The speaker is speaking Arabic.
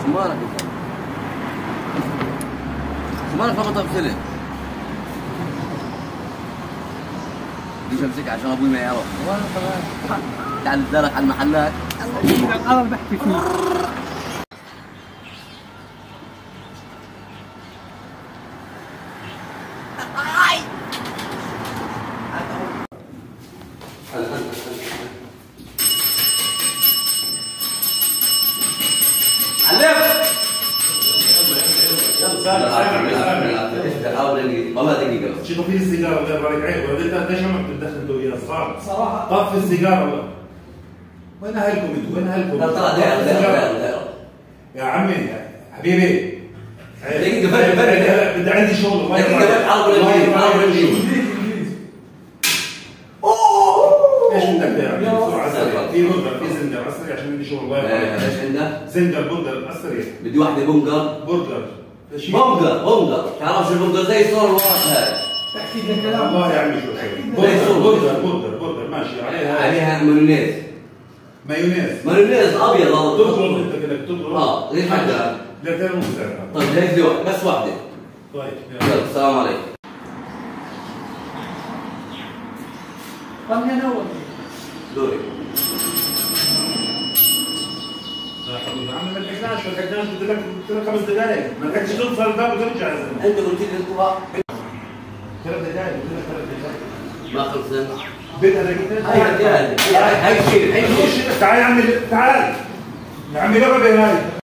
شو مالك انت؟ شو مالك ما بتغسلي؟ بديش امسك عشان ابوي ما يعرف. تعال تدارك على المحلات. انا بحكي فيه. والله دقيقة شو طفي السيجارة الله يبارك عليك، ولد انت ليش ما بتتدخل انت وياه صراحة؟ طفي السيجارة. وين اهلكم انتوا؟ وين اهلكم؟ يا عمي يا حبيبي دقيقة فرق بدي عندي شغل. دقيقة حاول ايش بدك تعمل؟ بسرعة سريع. في برجر في زنجر عسري عشان عندي شغل. الله يبارك. ايش عندك؟ زنجر برجر عسري. بدي واحدة بنجر. برجر تعرف شو البرجر زي صور الورق هاي. تحكي لك كلام. والله يا عمي شو برجر ماشي عليها مايونيز. مايونيز ابيض. تضرب انت كده تضرب. ليش حاجة؟ لا تعمل مساعدة. طيب هيك واحدة بس واحدة. طيب يلا السلام عليكم. طب من اول دوري. يا حبيبي عمي ما لحقناش قلت لك 5 دقائق، ما لحقتش توصل الباب وترجع يا زلمه. انت قلت لي انتوا 3 دقائق قلت لك 3 دقائق. ما خلصنا. بدها دقيقتين. هاي شيل تعال يا عمي تعال يا عمي جرب هاي.